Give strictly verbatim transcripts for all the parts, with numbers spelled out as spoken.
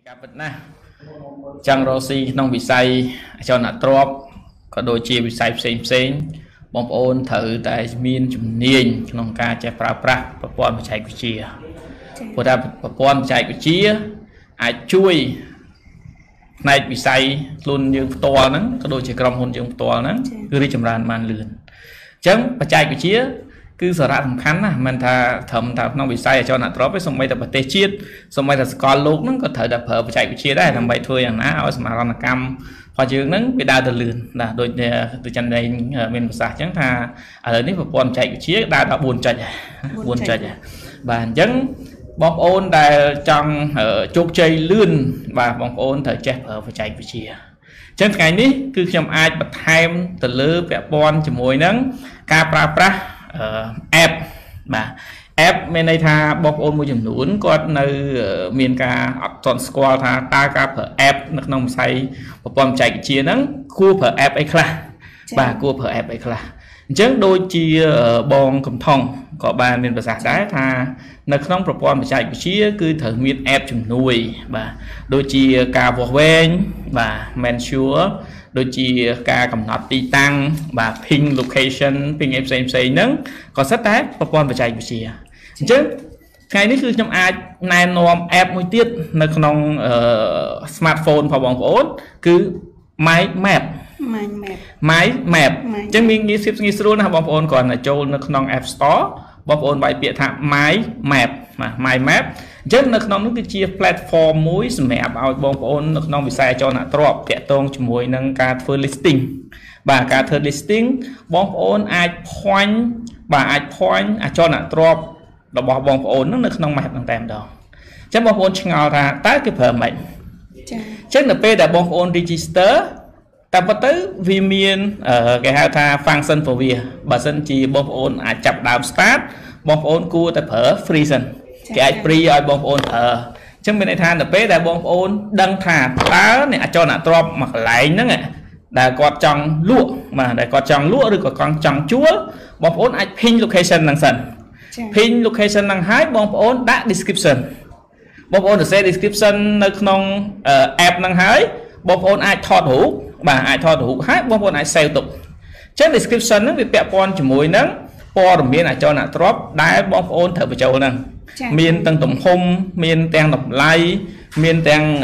การปิดนะจังโรซีน้องวิสัยจอนัดรอบก็โดยเชียวิสัยเซ็งเซ็งบอมโอนถือแต่มีนจุดเนียนน้องการจะปราบปราบประปอนวิจัยกุเชียพอได้ประปอนวิจัยกุเชียอาจช่วยในวิสัยรุ่นยืมตัวนั้นก็โดยเฉพาะกรมหุ่นยืมตัวนั้นคือริจำรานมันเลือนจังวิจัยกุเชียคือสาระสำคัญนะมันถ้าทำทำน้องวิสัยจอนัดรอบไปสมัยแต่ประเทศจีนสมัยแต่สกอตโลกนั้นก็ถือแต่เผยวิจัยกุเชียได้ทำใบถ้วยอย่างนั้นเอาสมารณกรรมพอจึงนั้นไปดาวตะลืนนะโดยโดยจันในเมียนภาษาจังท่าอะไรนี่พอปอนใจกุเชียดาวดาวบุญใจบุญใจบานจังบองโอนได้จังจุกใจลื่นvàบองโอนถือแจ๊บเผยวิจัยกุเชียจังไงนี้คือจำอายบัดไทม์ตะลือแปะปอนจมวยนั้นการปราบปราแอปมาแอปเมนในทาบอกโอนมือจำนวนก็ในเมียนกาอัดตอนสกอลทาตากาเผอแอปนักน้องใส่ปปอมใจเชียนั้นคู่เผอแอปไอ้คลาบ่าคู่เผอแอปไอ้คลาจังโดยเชียบองคำทองก็บานเป็นภาษาได้ทานักน้องปปอมใจเชียคือถือมีแอปจำนวนบ่าโดยเชียกาบวกเวนบ่าแมนชัวโดยจีการกำหนดตีตั้งแบบพิงโลเคชันพิงเอฟซีเอฟซีนั้นก็สัตว์แต่ประกอบปัจจัยวิเชียจึงไงนี่คือจำอาในนอมแอปมือติดในขนมสมาร์ทโฟนพอบองโอนคือไม้แมปไม้แมปไม้แมปจึงมีงี้สิบงี้สู้นะบองโอนก่อนนะโจในขนมแอปสตอร์บองโอนใบเปียถาไม้แมปไม้แมปจังนักน้องนึกจะเชียร์แพลตฟอร์มมุ้ยสมัยเอาบองโอนนักน้องวิสัยจอนัดตรอบแกะตรงจมวยนังการเฟอร์ลิสติ้งบ่าการเฟอร์ลิสติ้งบองโอนอาจพอยน์บ่าอาจพอยน์อาจจอนัดตรอบเราบอกบองโอนนั่นนักน้องแมปต่างๆดอกจังบองโอนชงเอาท่าตาคือเพิ่มไปจังนับเป็นแต่บองโอนรีจิสเตอร์แต่พอtới vì miền ở cái hai tha function for việc bà sân chỉ bong ôn à chập đào start bong ôn cua tại phở freezen cái ai free ai bong ôn ở trong bên này tha là bé đại bong ôn đăng thả tá này cho nạ drop mặc lại nữa nè đã có trong lụa mà đã có trong lụa được có con trong chúa bong ôn ai pin location năng sân pin location năng hái bong ôn đã description bong ôn được xe description nơi không app năng hái bong ôn ai thọt hũ bà ai thọt hũ hái bong ôn ai sale tục trên description nó bị bẹp con chỉ mùi nắng po đồng biên là cho nạ drop đá bong ôn thở vào châu nè miền tầng tổng home miền tầng độc lay miền tầng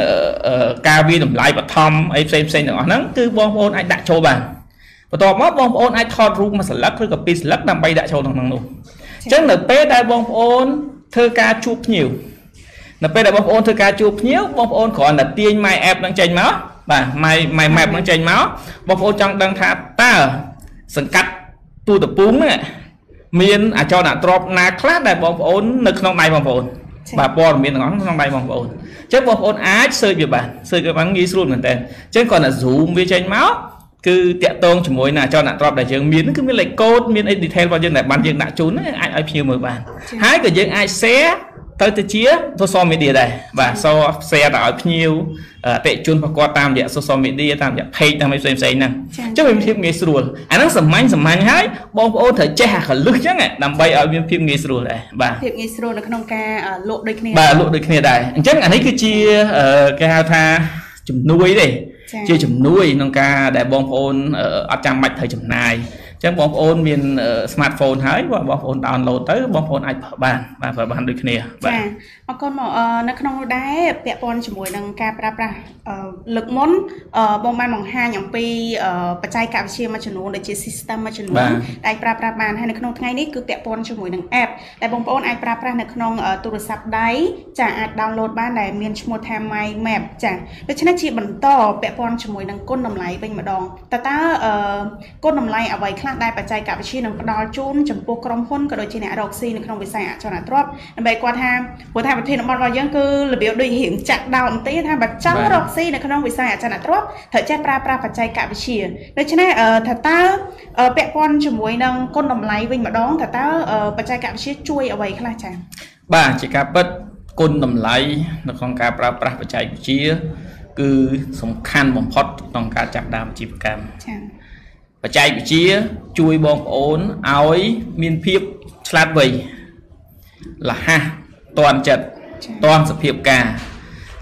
cao vi độc lay và thom ấy xem xem nữa nắng cứ bong ôn anh đã châu bàn và tòa mót bong ôn anh thọt ru mà sờ lắc rồi gặp pin lắc nằm bay đã châu thằng thằng luôn chắc là bé đại bong ôn thơ ca chụp nhiều là bé đại bong ôn thơ ca chụp nhiều bong ôn còn là tiên mai app đang tranh máu và mai mai map đang tranh máu bong ôn trong đang thả ta sừng cắt tu tập bún này miền à cho nạ drop na class đại bong ôn nực trong này bong ôn bà po miền ngón trong này bong ôn chứ bong ôn ái sơi về bản sơi cái bắn ghi luôn mình tên chứ còn là zoom với tranh máu cứ tiện tôn chỉ mối là cho nạ drop đại dương miền cứ miền lại code miền ấy detail vào dương này ban dương nạ trốn ai ai nhiều mười bàn hái cái dương ai xé tới tới chia social media đây và so xe đã nhiều tệ chun và qua tam dạng social media tam dạng page tam mấy xem xem nè chứ mình phim nghệ sưu anh nó sầm manh sầm manh hái bong ôn thời che hạt lướt chứ này nằm bay ở bên phim nghệ sưu này bà phim nghệ sưu là không ca lộ đôi kia bà lộ đôi kia đây chắc anh ấy cứ chia cái hao tha chùm nuôi đi chia chùm nuôi nông ca để bong ôn ở trang mạch thời chùm này chắc bong ôn miền smartphone hái và bong ôn download tới bong ôn ai phở bàn và phở bàn đôi kia bà mà con mà nó không đá bẹp con chỉ mùi nâng ca pra pra lực món bong mai mỏng hai nhỏng pi bạch trai cạp chia mà chừng để chia system mà chừng đại pra pra bàn hay là không ngay ní cứ bẹp con chỉ mùi nâng app đại bong ôn ai pra pra là không tụ sập đáy chả ai download ban này miền một tham mai map chả để cho nó chỉ bẩn to bẹp con chỉ mùi nâng côn nằm lại bên mà đòn ta ta côn nằm lại ở vậyได้ปัจจัยกับวิชีหนึ่งดอลจูนจำพวกกรมพ้นก็โดยที่เนี่ยดอกซีในขนมวิสัยจอนัดรอบในใบกวาดทางหัวทางประเทศมันว่ายังคือระเบียบโดยเห็นจากดาวอันตีทางบัตรจ้าดอกซีในขนมวิสัยจอนัดรอบเถอะแจ้ปลาปลาปัจจัยกับวิชีโดยฉะนั้นเอ่อถ้าตาเอ่อแปะปอนจมวยนังก้นนมไหลวิ่งมาดองถ้าตาเอ่อปัจจัยกับวิชีช่วยเอาไว้ขนาดจังบ้าจิกาเปิดก้นนมไหลในของการปลาปลาปัจจัยวิชีคือสำคัญบ่มพอดต้องการจับดามจีบกรรมปัจจัยวิชีช่วยบองโอนเอาไว้มีเพียบฉลาดไว้ละฮะตอนจัดตอนสเพียบกา จ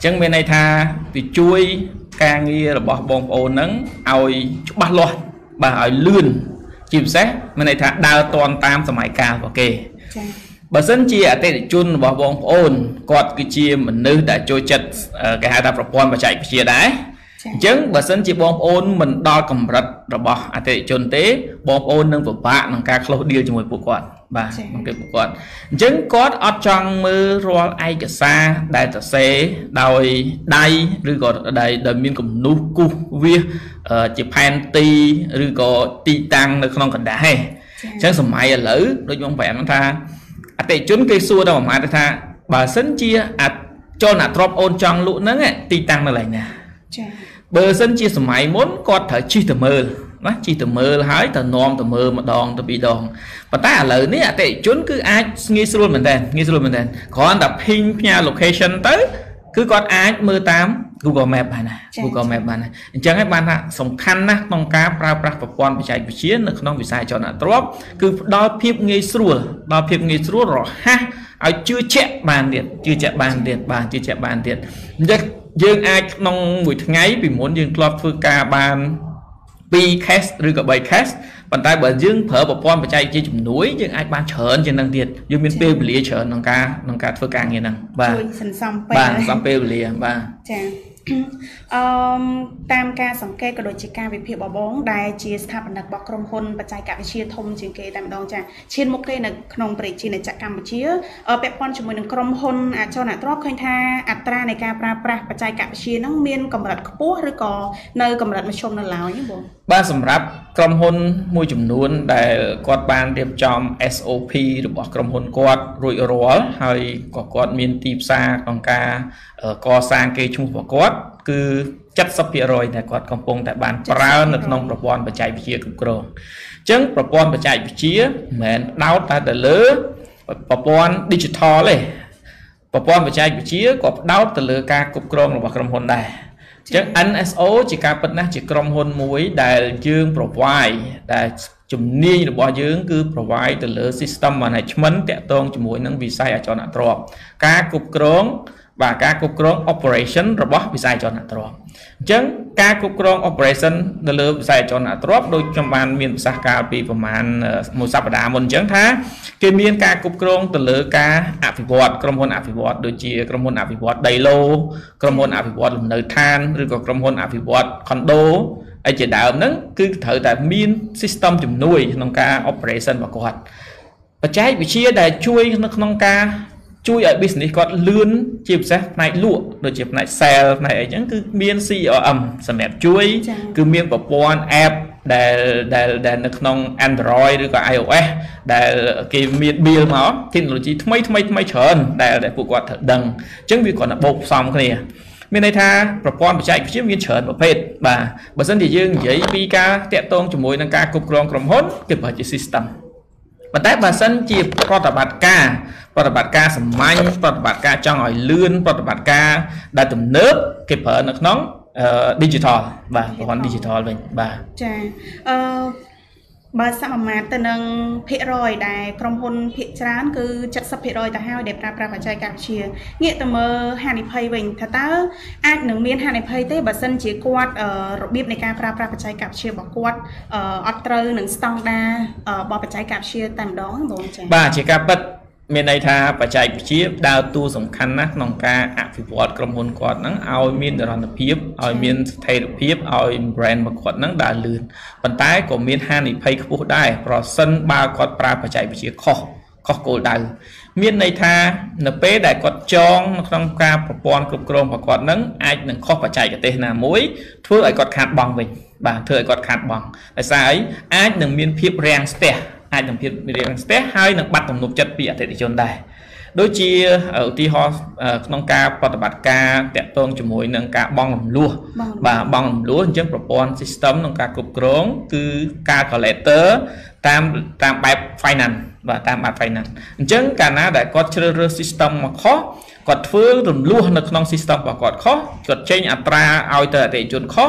ចឹងមានន័យថាវាជួយការងាររបស់បងប្អូនហ្នឹងឲ្យច្បាស់លាស់បាទឲ្យលឿនជាពិសេសមានន័យថាដើរទាន់តាមសម័យកាលរបស់គេចា៎បើសិនជាអតិថិជនរបស់បងប្អូនគាត់គឺជាមនុស្សដែលចូលចិត្តគេហៅថាប្រព័ន្ធបច្ចេកវិទ្យាដែរអញ្ចឹងបើសិនជាបងប្អូនមិនដល់កម្រិតរបស់អតិថិជនទេបងប្អូននឹងពិបាកក្នុងការ close deal ជាមួយពួកគាត់បាទមកគេពួកគាត់អញ្ចឹងគាត់អត់ចង់មើលរាល់ឯកសារដែលសរសេរដោយដៃឬក៏ដែលមានគំនូសគូសវាសជាផែនទីឬក៏ទីតាំងនៅក្នុងកណ្ដាលទេអញ្ចឹងសម័យឥឡូវដូចបងប្រាប់ថាអតិថិជនគេសួរដល់ប្រហែលថាបើសិនជាអាចចូលអ្នកទ្របអូនចង់លក់ហ្នឹងទីតាំងនៅកន្លែងណាចា៎បើសិនជាសម័យមុនគាត់ត្រូវជិះទៅមើលណាជិះទៅមើលហើយទៅនាំទៅមើលម្ដងទៅពីរដងប៉ុន្តែឥឡូវនេះអតិថិជនគឺអាចងាយស្រួលមែនតើងាយស្រួលមែនតើគ្រាន់តែភីងផ្ញើ location ទៅគឺគាត់អាចមើលតាម Google Map បានណា Google Map បានណាអញ្ចឹងហើយបានថាសំខាន់ណាស់ក្នុងការប្រើប្រាស់ប្រព័ន្ធបច្ចេកវិទ្យានៅក្នុងវិស័យចលនាទ្រព្យគឺផ្ដល់ភាពងាយស្រួលដល់ភាពងាយស្រួលរហ័សឲ្យជឿជាក់បានទៀតជឿជាក់បានទៀតបាទជឿជាក់បានទៀតអញ្ចឹងយើងអាចក្នុងមួយថ្ងៃពីមុនយើងធ្លាប់ធ្វើការបានពីរ case ឬក៏បី case ប៉ុន្តែបើយើងប្រើប្រព័ន្ធបច្ចេកវិទ្យាជំនួយយើងអាចបានច្រើនជាងនឹងទៀតយើងមានពេលវេលាច្រើនក្នុងការក្នុងការធ្វើការងារហ្នឹងបាទជួយសន្សំពេលបាទសន្សំពេលវេលាបាទចាអឺតាមការសង្កេតក៏ដូចជាការវិភាគបបងដែលជាស្ថាបនិករបស់ក្រុមហ៊ុនបច្ចេកវិទ្យាធំជាងគេតែម្ដងចាឈានមុខគេនៅក្នុងប្រជាជាតិកម្ពុជាពាក់ព័ន្ធជាមួយនឹងក្រុមហ៊ុនអចលនទ្រព្យឃើញថាអត្រានៃការប្រើប្រាស់បច្ចេកវិទ្យាហ្នឹងមានកម្រិតខ្ពស់ឬក៏នៅកម្រិតមធ្យមនៅឡើយទេបងបាទសម្រាប់ក្រុមហ៊ុនមួយចំនួនដែលគាត់បានរៀបចំ เอส โอ พี របស់ក្រុមហ៊ុនគាត់រួចរាល់ហើយក៏គាត់មានទីផ្សារក្នុងការកសាងកេរ្តិ៍ឈ្មោះរបស់គាត់គឺ 70% ដែលគាត់កំពុងតែបានប្រើនៅក្នុងប្រព័ន្ធបច្ចេកវិទ្យាគ្រប់គ្រងអញ្ចឹងប្រព័ន្ធបច្ចេកវិទ្យាមិនមែនដោតតែទៅលើប្រព័ន្ធ digital ទេប្រព័ន្ធបច្ចេកវិទ្យាក៏ផ្ដោតទៅលើការគ្រប់គ្រងរបស់ក្រុមហ៊ុនដែរអញ្ចឹង เอ็น เอส โอ ជាការពិតណាស់ជាក្រុមហ៊ុនមួយដែលយើង provide ដែលជំនាញរបស់យើងគឺ provide ទៅលើ system management តាក់ទងជាមួយនឹងវិស័យអចលនទ្រព្យការគ្រប់គ្រងបាទការគ្រប់គ្រង operation របស់វិស័យអចលនទ្រព្យអញ្ចឹងការគ្រប់គ្រង operation នៅលើវិស័យអចលនទ្រព្យដូចខ្ញុំបានមានប្រសាសន៍កាលពីប្រហែលមួយសប្តាហ៍មុនអញ្ចឹងថាគេមានការគ្រប់គ្រងទៅលើការអភិវឌ្ឍក្រុមហ៊ុនអភិវឌ្ឍដូចជាក្រុមហ៊ុនអភិវឌ្ឍដីឡូក្រុមហ៊ុនអភិវឌ្ឍលំនៅឋានឬក៏ក្រុមហ៊ុនអភិវឌ្ឍ condo អីជាដើមហ្នឹងគឺត្រូវតែមាន system ជំនួយក្នុងការ operation របស់គាត់បច្ចេកវិទ្យាដែលជួយនៅក្នុងការជួយឲ្យ business គាត់លឿនជាពិសេសផ្នែកលក់ដូចជាផ្នែក sale ផ្នែកអីចឹងគឺមាន ซี อาร์ เอ็ม សម្រាប់ជួយគឺមានប្រព័ន្ធ app ដែលដែលដែលនៅក្នុង Android ឬក៏ iOS ដែលគេមាន build មក technology ថ្មីថ្មីថ្មីច្រើនដែលដែលពួកគាត់ត្រូវដឹងអញ្ចឹងវាគ្រាន់តែបូកផ្សំគ្នាមានន័យថាប្រព័ន្ធបច្ចេកវិទ្យាមានច្រើនប្រភេទបាទបើសិនជាយើងនិយាយពីការតាក់ទងជាមួយនឹងការគ្រប់គ្រងក្រុមហ៊ុនគេប្រើជា system ប៉ុន្តែបើសិនជាប្រតិបត្តិការប្រតិបត្តិការសាមញ្ញប្រតិបត្តិការចង់ឲ្យលឿនប្រតិបត្តិការដែលទំនើបគេប្រើនៅក្នុង digital បាទប្រព័ន្ធ digital វិញបាទចាអឺបើសមាមាត្រទៅនឹងភាគរយដែលក្រុមហ៊ុនភាគច្រើនគឺ 70% ទៅហើយដែលប្រើប្រាស់បច្ចេកវិទ្យាងាកទៅមើលហានិភ័យវិញថាតើអាចនឹងមានហានិភ័យទេបើសិនជាគាត់របៀបនៃការប្រើប្រាស់បច្ចេកវិទ្យារបស់គាត់អត់ត្រូវនឹងស្តង់ដារបស់បច្ចេកវិទ្យាតែម្ដងបងចា៎បាទជាការពិតមានន័យថាបច្ចេកវិទ្យាដើរតួសំខាន់ណាស់ក្នុងការអភិវឌ្ឍក្រុមហ៊ុនគាត់ហ្នឹងឲ្យមាននិរន្តរភាពឲ្យមានស្ថិរភាពឲ្យ brand របស់គាត់ហ្នឹងដើរលឿនប៉ុន្តែក៏មានហានិភ័យខ្ពស់ដែរប្រសិនបើគាត់ប្រើបច្ចេកវិទ្យាខុសខុសគោលដៅមានន័យថានៅពេលដែលគាត់ចងនៅក្នុងការប្រព័ន្ធគ្រប់គ្រងរបស់គាត់ហ្នឹងអាចនឹងខុសបច្ចេកទេសណាមួយធ្វើឲ្យគាត់ខាតបង់វិញបាទធ្វើឲ្យគាត់ខាតបង់ដោយសារអីអាចនឹងមានភាពរាំងស្ទះអាចនឹងភាពរាំងស្ទះហើយនឹងបាត់ទំនុកចិត្តពីអតិថិជនដែរដូចជាឧទាហរណ៍ក្នុងការប្រតិបត្តិការតាក់ទងជាមួយនឹងការបង់រំលោះបាទបង់រំលោះអញ្ចឹងប្រព័ន្ធ system ក្នុងការគ្រប់គ្រងគឺ calculator តាមតាមបែប finance បាទតាមបែប finance អញ្ចឹងកាលណាដែលគាត់ជ្រើសរើស system មកខុសគាត់ធ្វើរំលោះនៅក្នុង system របស់គាត់ខុសគាត់ចេញអត្រាឲ្យទៅអតិថិជនខុសអ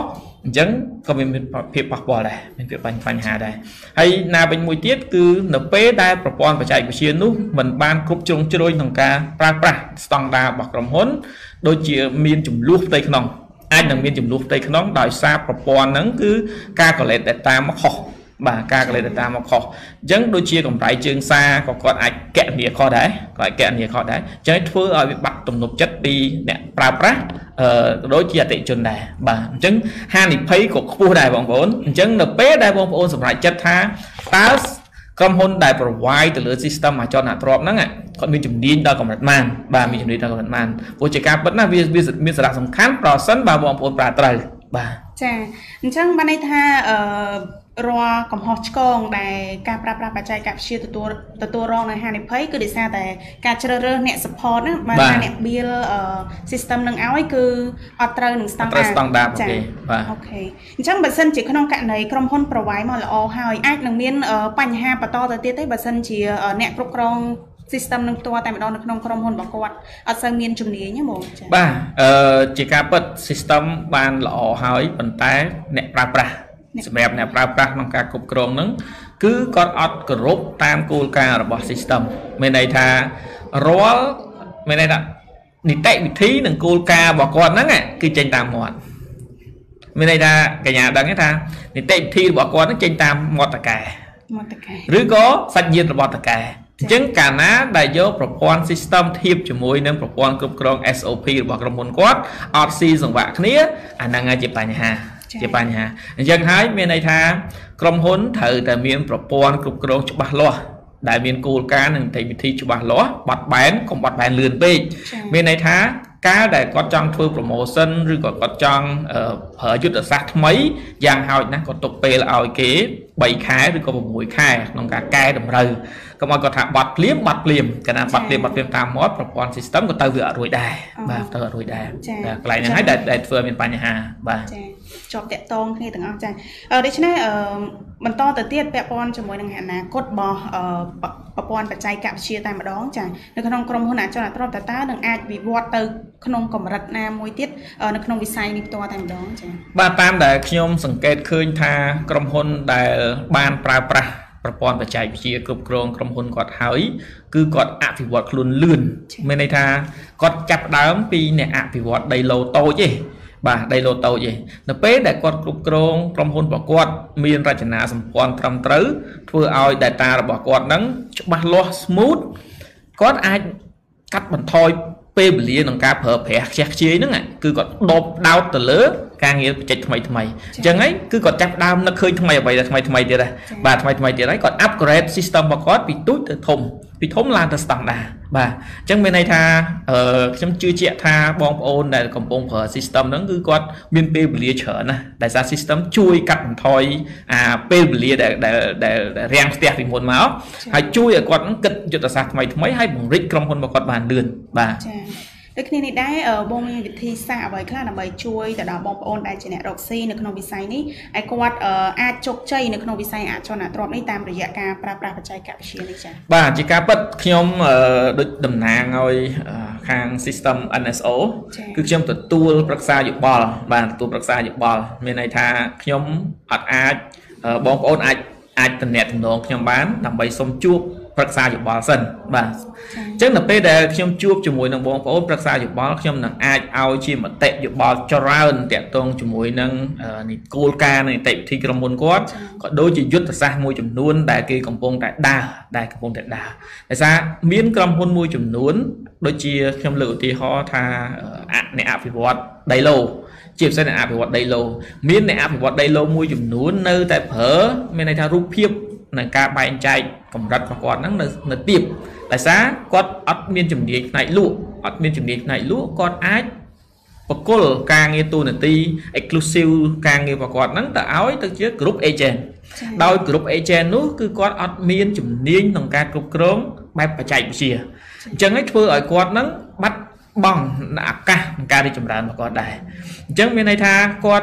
អញ្ចឹងក៏មានភាពប៉ះពាល់ដែរមានភាពបញ្ហាដែរហើយណាវិញមួយទៀតគឺនៅពេលដែលប្រព័ន្ធបច្ចេកវិទ្យានោះមិនបានគ្រប់ជ្រុងជ្រោយក្នុងការប្រើប្រាស់ស្តង់ដាររបស់ក្រុមហ៊ុនដូចជាមានចំនួនផ្ទៃក្នុងអាចនឹងមានចំនួនផ្ទៃក្នុងដោយសារប្រព័ន្ធហ្នឹងគឺការ collect data មកខុសបាទការ collect data មកខុសអញ្ចឹងដូចជាកម្រៃជើងសារក៏គាត់អាចកណនាខុសដែរគាត់កណនាខុសដែរអញ្ចឹងធ្វើឲ្យវាបាត់ទំនុកចិត្តពីអ្នកប្រើប្រាស់អឺដូចជាអតិថិជនដែរបាទអញ្ចឹងហានិភ័យក៏ខ្ពស់ដែរបងប្អូនអញ្ចឹងនៅពេលដែលបងប្អូនសម្រេចចិត្តថាតើក្រុមហ៊ុនដែល provide ទៅលើ system អចលនទ្រព្យហ្នឹងគាត់មានជំនាញដល់កម្រិតម៉ានបាទមានជំនាញដល់កម្រិតម៉ានព្រោះជាការពិតណាវាមានសារៈសំខាន់ប្រសិនបើបងប្អូនប្រើត្រូវបាទចាអញ្ចឹងបានន័យថាអឺរាល់កំហុសឆ្គងដែលការប្រើប្រាស់បច្ចេកវិទ្យាទទួលទទួលរងនៅហានិភ័យគឺដោយសារតែការជ្រើសរើសអ្នក support ណាបាទអ្នក build system នឹងឲ្យគឺអត់ត្រូវនឹងស្តង់ដារស្តង់ដារទេបាទអូខេអញ្ចឹងបើសិនជាក្នុងករណីក្រុមហ៊ុន provide មកល្អហើយអាចនឹងមានបញ្ហាបន្តទៅទៀតទេបើសិនជាអ្នកគ្រប់គ្រងsystem នឹងផ្ទាល់តែម្ដងនៅក្នុងក្រុមហ៊ុនរបស់គាត់អត់សូវមានជំនាញទេបងចា៎បាទអឺជាការពិត system បានល្អហើយប៉ុន្តែអ្នកប្រើប្រាស់សម្រាប់អ្នកប្រើប្រាស់ក្នុងការគ្រប់គ្រងហ្នឹងគឺគាត់អត់គោរពតាមគោលការណ៍របស់ system មានន័យថារាល់មានន័យថានីតិវិធីនិងគោលការណ៍របស់គាត់ហ្នឹងគឺចេញតាមមាត់មានន័យថាកញ្ញាដឹងទេថានីតិវិធីរបស់គាត់ហ្នឹងចេញតាមមាត់តកែមាត់តកែឬក៏សាច់ញាតិរបស់តកែអញ្ចឹងកាលណាដែលយកប្រព័ន្ធ system ធៀបជាមួយនឹងប្រព័ន្ធគ្រប់គ្រង S O P របស់ក្រុមហ៊ុនគាត់អត់ស៊ីសង្វាក់គ្នាអាហ្នឹងហើយជាបញ្ហាជាបញ្ហាអញ្ចឹងហើយមានន័យថាក្រុមហ៊ុនត្រូវតែមានប្រព័ន្ធគ្រប់គ្រងច្បាស់លាស់ដែលមានគោលការណ៍និងនីតិវិធីច្បាស់លាស់បាត់បែនកុំបាត់បែនលឿនពេកមានន័យថាការដែលគាត់ចង់ធ្វើ promotion ឬក៏គាត់ចង់ប្រើយុទ្ធសាស្ត្រថ្មីយ៉ាងហោចណាស់គាត់ទុកពេលឲ្យគេបីខែឬក៏6ខែក្នុងការកែតម្រូវកុំឲ្យគាត់ថាបាត់ភ្លាមបាត់ភ្លាមកាលណាបាត់ភ្លាមបាត់ភ្លាមតាមមាត់ប្រព័ន្ធ system ក៏ទៅវាអត់រួចដែរបាទទៅអត់រួចដែរតែកន្លែងហ្នឹងហើយដែលធ្វើមានបញ្ហាបាទចាជាប់តាក់ទងគ្នាទាំងអស់ចាដូច្នេះបន្តទៅទៀតពាក់ព័ន្ធជាមួយនឹងអនាគតរបស់ប្រព័ន្ធបច្ចេកវិទ្យាតែម្ដងចានៅក្នុងក្រុមហ៊ុនអចលនទ្រព្យតើតើនឹងអាចវិវត្តទៅក្នុងកម្រិតណាមួយទៀតនៅក្នុងវិស័យនេះផ្ទាល់តែម្ដងចាបាទតាមដែលខ្ញុំសង្កេតឃើញថាក្រុមហ៊ុនដែលបានប្រើប្រាស់ប្រព័ន្ធបច្ចេកវិទ្យាគ្រប់គ្រងក្រុមហ៊ុនគាត់ហើយគឺគាត់អភិវឌ្ឍខ្លួនលឿនមានន័យថាគាត់ចាប់ផ្ដើមពីអ្នកអភិវឌ្ឍដីឡូតូចទេបាទដីឡូតូចទេនៅពេលដែលគាត់គ្រប់គ្រងក្រុមហ៊ុនរបស់គាត់មានរចនាសម្ព័ន្ធត្រឹមត្រូវធ្វើឲ្យ data របស់គាត់ហ្នឹងច្បាស់លាស់ smooth គាត់អាចកាត់បន្ថយពេលវេលាក្នុងការប្រើប្រាស់ខ្ជះខ្ជាយហ្នឹងគឺគាត់ដបដោតទៅលើការងារបច្ចេកថ្មីថ្មីអញ្ចឹងហើយគឺគាត់ចាប់ដើមនឹកឃើញថ្មីអ្វីថ្មីថ្មីទៀតដែរបាទថ្មីថ្មីទៀតហើយគាត់ upgrade system របស់គាត់ពីទូចទៅធំពីធំឡើងទៅស្តង់ដារបាទអញ្ចឹងមានន័យថាអឺខ្ញុំជឿជាក់ថាបងប្អូនដែលកំពុងប្រើ system ហ្នឹងគឺគាត់មានពេលវេលាច្រើនណាស់ដែលសារ system ជួយកាត់បន្ថយអាពេលវេលាដែលដែលរាំងផ្ទះពីមុនមកហើយជួយឲ្យគាត់គិតយុទ្ធសាស្ត្រថ្មីថ្មីហើយបង្រិចក្រុមហ៊ុនរបស់គាត់បានលឿនបាទចាដូចគ្នានេះដែរបងមានវិធីសាស្ត្រអ្វីខ្លះដើម្បីជួយទៅដល់បងប្អូនដែលជាអ្នករកស៊ីនៅក្នុងវិស័យនេះឲ្យគាត់អាចជោគជ័យនៅក្នុងវិស័យអចលនទ្រព្យនេះតាមរយៈការប្រើប្រាស់បច្ចេកវិទ្យានេះចា៎បាទជាការពិតខ្ញុំដូចតំណាងឲ្យខាង system N S O គឺខ្ញុំទទួលប្រឹក្សាយោបល់បាទទទួលប្រឹក្សាយោបល់មានន័យថាខ្ញុំអត់អាចបងប្អូនអាចអាចតំណែងតំណងខ្ញុំបានដើម្បីសុំជួបប្រឹក្សាយោបល់សិនបាទអញ្ចឹងនៅពេលដែលខ្ញុំជួបជាមួយនឹងបងប្អូនប្រឹក្សាយោបល់ខ្ញុំនឹងអាចឲ្យជាមតិយោបល់ច្រើនតាក់ទងជាមួយនឹងគោលការណ៍នៃនីតិវិធីក្រុមហ៊ុនគាត់ក៏ដូចជាយុទ្ធសាស្ត្រមួយចំនួនដែលគេកំពុងតែដើរដែលកំពុងតែដើរដោយសារមានក្រុមហ៊ុនមួយចំនួនដូចជាខ្ញុំលើកឧទាហរណ៍ថាអ្នកអភិវឌ្ឍដីឡូជាពិសេសអ្នកអភិវឌ្ឍដីឡូមានអ្នកអភិវឌ្ឍដីឡូមួយចំនួននៅតែប្រើមានន័យថារូបភាពនៃការបែងចែកកម្រិតរបស់គាត់ហ្នឹងនៅនៅទៀបដោយសារគាត់អត់មានជំនាញផ្នែកលក់អត់មានជំនាញផ្នែកលក់គាត់អាចបកគលការងារទូនាទី exclusive ការងាររបស់គាត់ហ្នឹងទៅឲ្យទៅជា group agent ដោយ group agent នោះគឺគាត់អត់មានជំនាញក្នុងការគ្រប់គ្រងបែបបច្ចេកវិទ្យាអញ្ចឹងឲ្យធ្វើឲ្យគាត់ហ្នឹងបាត់បង់ឱកាសក្នុងការរីកចម្រើនរបស់គាត់ដែរអញ្ចឹងមានន័យថាគាត់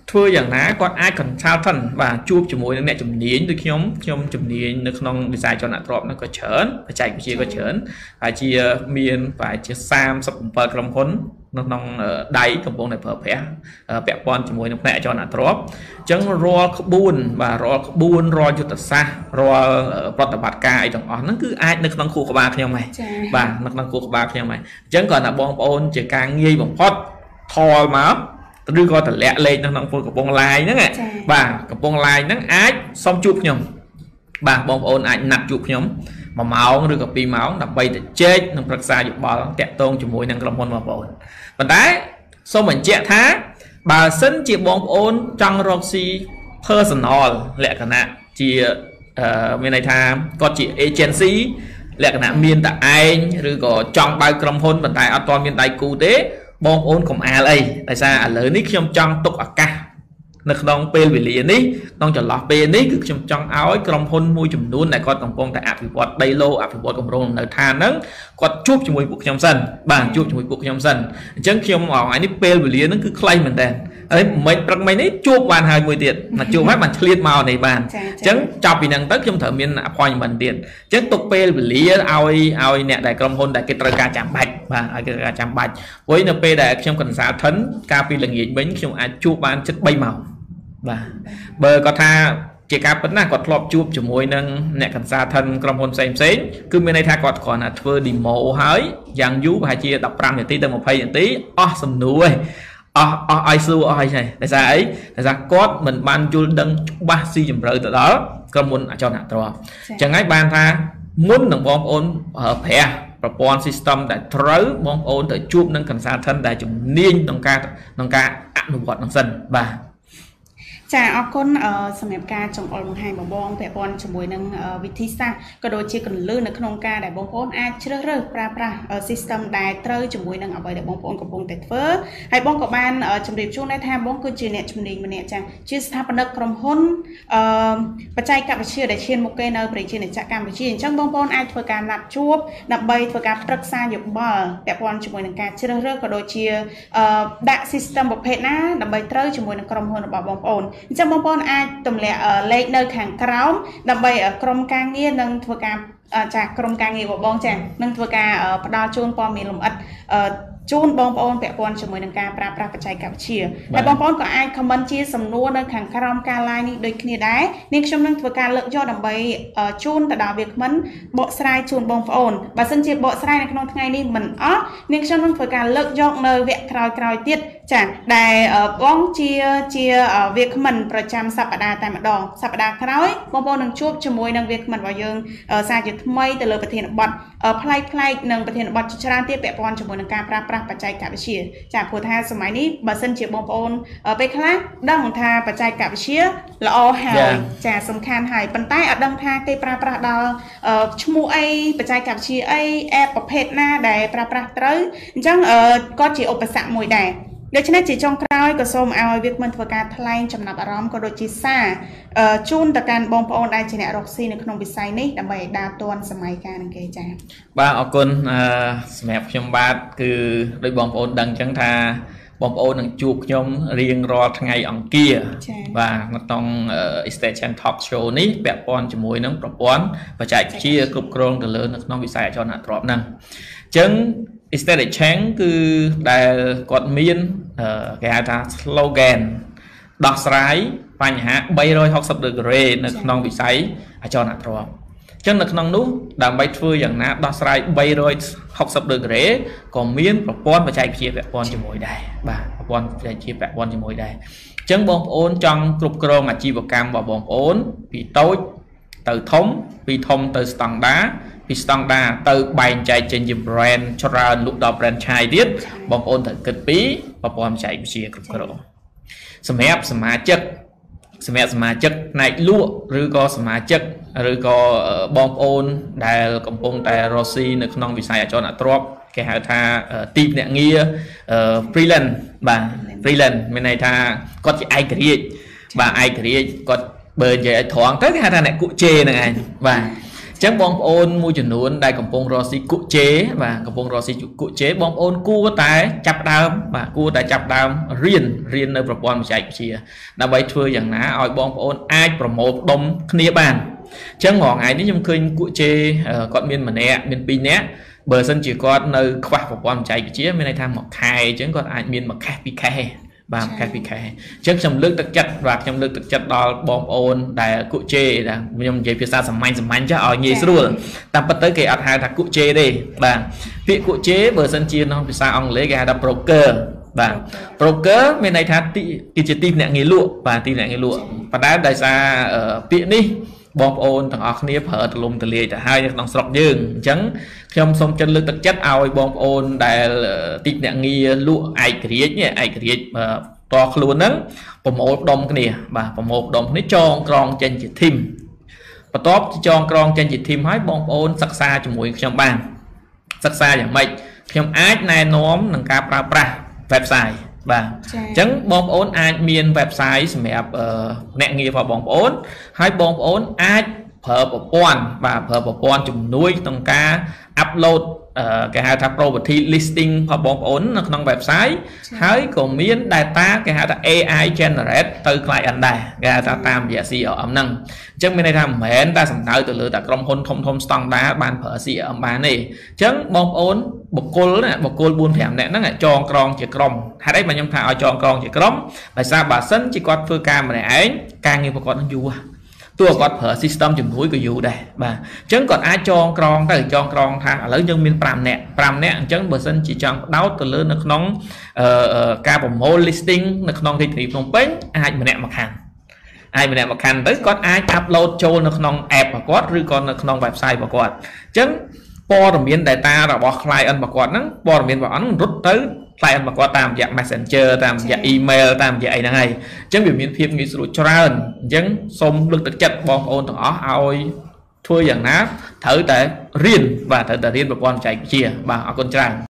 ធ្វើយ៉ាងណាគាត់អាច consultant បាទជួបជាមួយនឹងអ្នកជំនាញដូចខ្ញុំខ្ញុំជំនាញនៅក្នុងវិស័យអចលនទ្រព្យនោះក៏ច្រើនបច្ចេកវិទ្យាក៏ច្រើនហើយជាមានប្រហែលជាសាមសិបbảyក្រុមហ៊ុននៅក្នុងដៃកំពុងតែប្រើប្រាស់ពាក់ព័ន្ធជាមួយនឹងផ្នែកអចលនទ្រព្យអញ្ចឹងរាល់ក្បួនបាទរាល់ក្បួនរាល់យុទ្ធសាស្ត្ររាល់ប្រតិបត្តិការអីទាំងអស់ហ្នឹងគឺអាចនៅក្នុងខួរក្បាលខ្ញុំហើយបាទនៅក្នុងខួរក្បាលខ្ញុំហើយអញ្ចឹងគាត់ថាបងប្អូនជាការងាយបំផុតថលមកឬក៏តម្លាក់លេខនៅក្នុងកំពង់ឡាយហ្នឹងបាទកំពង់ឡាយហ្នឹងអាចសុំជួបខ្ញុំបាទបងប្អូនអាចណាត់ជួបខ្ញុំមួយម៉ោងឬក៏ពីរម៉ោងដើម្បីទៅជែកនិងប្រឹក្សាយោបល់តាក់ទងជាមួយនឹងក្រុមហ៊ុនបងប្អូនប៉ុន្តែសូមបញ្ជាក់ថាបើសិនជាបងប្អូនចង់រកស៊ី personal លក្ខណៈជាមានន័យថាគាត់ជា agency លក្ខណៈមានតែឯងឬក៏ចង់បើកក្រុមហ៊ុនប៉ុន្តែអត់ទាន់មានដៃគូទេបងប្អូនកុំអាលអីដោយសារឥឡូវនេះខ្ញុំចង់ទុកឱកាសនៅក្នុងពេលវេលានេះក្នុងចន្លោះពេលនេះគឺខ្ញុំចង់ឲ្យក្រុមហ៊ុនមួយចំនួនដែលគាត់កំពុងតែអភិវឌ្ឍដីឡូអភិវឌ្ឍគម្រោងលំនៅឋានហ្នឹងគាត់ជួបជាមួយពួកខ្ញុំសិនបាទជួបជាមួយពួកខ្ញុំសិនអញ្ចឹងខ្ញុំអថ្ងៃនេះពេលវេលាហ្នឹងគឺខ្លីមែនតើហើយមិនព្រឹកមិញនេះជួបបានហើយមួយទៀតមកជួបហើយបានឆ្លៀតមកនេះបានអញ្ចឹងចប់ពីហ្នឹងទៅខ្ញុំត្រូវមាន appointment ទៀតអញ្ចឹងទុកពេលវេលាឲ្យឲ្យអ្នកដែលក្រុមហ៊ុនដែលគេត្រូវការចាំបាច់បាទឲ្យគេត្រូវការចាំបាច់ព្រោះនៅពេលដែលខ្ញុំ consultant កាលពីល្ងាចមិញខ្ញុំអាចជួបបានជិត3ម៉ោងបាទបើគាត់ថាជាការពិតណាស់គាត់ធ្លាប់ជួបជាមួយនឹងអ្នក consultant ក្រុមហ៊ុនផ្សេងផ្សេងគឺមានន័យថាគាត់គ្រាន់តែធ្វើ demo ហើយយ៉ាងយូរប្រហែលជា15នាទីទៅ20នាទីអស់សំណួរអស់អស់ឲ្យសួរអស់ហើយដោយសារអីដោយសារគាត់មិនបានយល់ដឹងច្បាស់ស៊ីជម្រៅទៅដល់ក្រុមហ៊ុនអចលនទ្រព្យអញ្ចឹងហើយបានថាមុននឹងបងប្អូនប្រើប្រាស់ប្រព័ន្ធ system ដែលត្រូវបងប្អូនទៅជួបនឹង consultant ដែលជំនាញក្នុងការក្នុងការអនុវត្តនឹងសិនបាទចាអរគុណសម្រាប់ការចង្អុលបង្ហាញបងបងពាក់ព័ន្ធជាមួយនឹងវិធីសាស្ត្រក៏ដូចជាកន្លឹះនៅក្នុងការដែលបងប្អូនអាចជ្រើសរើសប្រើប្រាស់ system ដែលត្រូវជាមួយនឹងអ្វីដែលបងប្អូនកំពុងតែធ្វើហើយបងក៏បានជម្រាបជូនដែរថាបងគឺជាអ្នកជំនាញម្នាក់ចាជាស្ថាបនិកក្រុមហ៊ុនអឺបច្ចេកវិទ្យាដែលឈានមុខគេនៅប្រជាជាតិកម្ពុជាអញ្ចឹងបងប្អូនអាចធ្វើការណាត់ជួបដើម្បីធ្វើការប្រឹក្សាយោបល់ពាក់ព័ន្ធជាមួយនឹងការជ្រើសរើសក៏ដូចជាដាក់ system ប្រភេទណាដើម្បីត្រូវជាមួយនឹងក្រុមហ៊ុនរបស់បងប្អូនអញ្ចឹងបងប្អូនអាចទម្លាក់លេខនៅខាងក្រោមដើម្បីក្រុមការងារនឹងធ្វើការចាក្រុមការងាររបស់បងចានឹងធ្វើការផ្ដល់ជូនព័ត៌មានលម្អិតជូនបងប្អូនពាក់ព័ន្ធជាមួយនឹងការប្រើប្រាស់បច្ចេកវិទ្យាហើយបងប្អូនក៏អាច comment ជាសំណួរនៅខាងក្រោមការ live នេះដូចគ្នាដែរនាងខ្ញុំនឹងធ្វើការលើកយកដើម្បីជូនទៅដល់វាគ្មិនបកស្រាយជូនបងប្អូនបើសិនជាបកស្រាយនៅក្នុងថ្ងៃនេះមិនអស់នាងខ្ញុំនឹងធ្វើការលើកយកនៅវគ្គក្រោយៗទៀតចាដែលបងជាជាវាគ្មិនប្រចាំសប្តាហ៍តែម្ដងសប្តាហ៍ក្រោយបងប្អូននឹងជួបជាមួយនឹងវាគ្មិនរបស់យើងសារជាថ្មីទៅលើប្រធានបទផ្លែកផ្លែកនិងប្រធានបទជាច្រើនទៀតពាក់ព័ន្ធជាមួយនឹងការប្រើប្រាស់បច្ចេកវិទ្យាចាព្រោះថាសម័យនេះបើសិនជាបងប្អូនពេលខ្លះដឹងថាបច្ចេកវិទ្យាល្អហើយចាសំខាន់ហើយប៉ុន្តែអត់ដឹងថាគេប្រើប្រាស់ដល់ឈ្មោះអីបច្ចេកវិទ្យាអី app ប្រភេទណាដែលប្រើប្រាស់ត្រូវអញ្ចឹងក៏ជាឧបសគ្គមួយដែរដូច្នេះជាចុងក្រោយក៏សូមឲ្យវាគ្មិនធ្វើការថ្លែងចំណាប់អារម្មណ៍ក៏ដូចជាសារជូនទៅកាន់បងប្អូនដែលជាអ្នករកស៊ីនៅក្នុងវិស័យនេះដើម្បីឲ្យដើរទាន់សម័យកាលនឹងគេចា៎បាទអរគុណសម្រាប់ខ្ញុំបាទគឺដោយបងប្អូនដឹងអញ្ចឹងថាបងប្អូននឹងជួបខ្ញុំរៀងរាល់ថ្ងៃអង្គារបាទនៅក្នុង Station Talk Show នេះពាក់ព័ន្ធជាមួយនឹងប្រព័ន្ធបច្ចេកវិទ្យាគ្រប់គ្រងទៅលើនៅក្នុងវិស័យអចលនទ្រព្យហ្នឹងអញ្ចឹងEstate Change គឺដែលគាត់មានគេហៅថា slogan ដោះស្រាយបញ្ហា360 degree នៅក្នុងវិស័យអចលនទ្រព្យអញ្ចឹងនៅក្នុងនោះដើម្បីធ្វើយ៉ាងណាដោះស្រាយ360 degree ក៏មានប្រព័ន្ធបច្ចេកវិទ្យាពាក់ព័ន្ធជាមួយដែរបាទប្រព័ន្ធបច្ចេកវិទ្យាពាក់ព័ន្ធជាមួយដែរអញ្ចឹងបងប្អូនចង់គ្រប់គ្រងអាជីវកម្មរបស់បងប្អូនពីតូចទៅធំពីធំទៅស្តង់ដារពីស្តង់ដារទៅបែងចែកចេញជា brand ច្រើនលក់ដល់ brand ឆាយទៀតបងប្អូនត្រូវគិតពីប្រព័ន្ធបច្ចេកវិទ្យាគ្រប់គ្រងសម្រាប់សមាជិកសម្រាប់សមាជិកផ្នែកលក់ឬក៏សមាជិកឬក៏បងប្អូនដែលកំពុងតែរស់ស៊ីនៅក្នុងវិស័យអចលនទ្រព្យគេហៅថាទីភ្នាក់ងារ freelance បាទ freelance មានន័យថាគាត់ជាឯករាជ្យបាទឯករាជ្យគាត់បើនិយាយឲ្យត្រង់ទៅគេហៅថាអ្នកគក់ជេហ្នឹងឯងបាទអ chẳng bong ôn môi trường nón đại cầm bông rossi cụ chế và cầm bông rossi cụ chế bong ôn cua tại chập đam và cua tại chập đam riêng riêng nơi propon chạy chia đã bay thưa dạng ná ỏi bong ôn ai promote đông kia bàn chẳng ngỏ ngày nếu nhung khơi cụ chế còn miền mà nè miền pin nè bờ sân chỉ có nơi khoa propon chạy chia bên này tham một khai chẳng còn ai miền một khai pi khai ba cái bị khai trước trong nước thực chất và trong nước thực chất đó bom ôn đại cụ chê là nhung dây phía xa sầm manh sầm manh chứ ở nhì luôn tam bắt tới cái ắt hai thằng cụ chê đi và việc cụ chế bờ sân chia nó phía xa ông lấy cái là broker và broker bên này thà ti ti tim nè nghề lụa và tim nè nghề lụa và đã đại xa ở tiện đi bom ôn thằng ở khía phở từ lùm từ lìa cả hai thằng sọc dương trắng trong sông chân lực thực chất ao bom ôn đại tịt nè nghi lụa ai kriết nhé ai kriết to luôn đó bom ôn đông cái này và bom ôn đông nó cho con trên chỉ thim và top cho con trên chỉ thim hỏi bom ôn sắc xa cho mũi trong bàn sắc xaอย่างmấy trong ái này nóm nâng cao pra pra website và chẳng bom ôn ai miền website mẹp nẹ nghiệp vào bom ôn hai bom ôn ai phở bộ quan và phở bộ quan chùm nuôi tầng ca upload cái hai thằng property listing vào bom ôn nó trong website hai còn miền data cái hai thằng a i generate từ client đây cái ta tam giả si ở âm năng chẳng bên này tham mến ta sẵn thảo từ lửa ta trong hôn thông thông standard ban phở si ở âm bán này chẳng bom ôn bọc cô nè bọc cô buôn thèm nè nó lại cho con chỉ crom hai đấy mà nhung thảo cho con chỉ crom tại sao bà sân chỉ có phương cam này ấy càng như con nó vua tôi có phở system chừng núi của dù đây bà chẳng còn ai cho con tới cho con thang lớn nhân miền pram nè pram nè chẳng bờ sân chỉ chọn đáo từ lớn nó nóng ca bồng mô listing nó nóng thì thì không bén ai mà nè mặc hàng ai mà nè mặc hàng tới có ai upload cho nó nóng app và có rồi còn nó nóng website và có chẳng po đồng miền data là bỏ client mà có nó po đồng miền bỏ nó rút tới client mà có tam dạng messenger tam dạng email tam dạng này chẳng biểu miền phim nghĩ sự cho ra chẳng xong lực thực chất bom ôn thằng ó ao thua dạng ná thử để riêng và thử để riêng một con chạy chia và ở con trai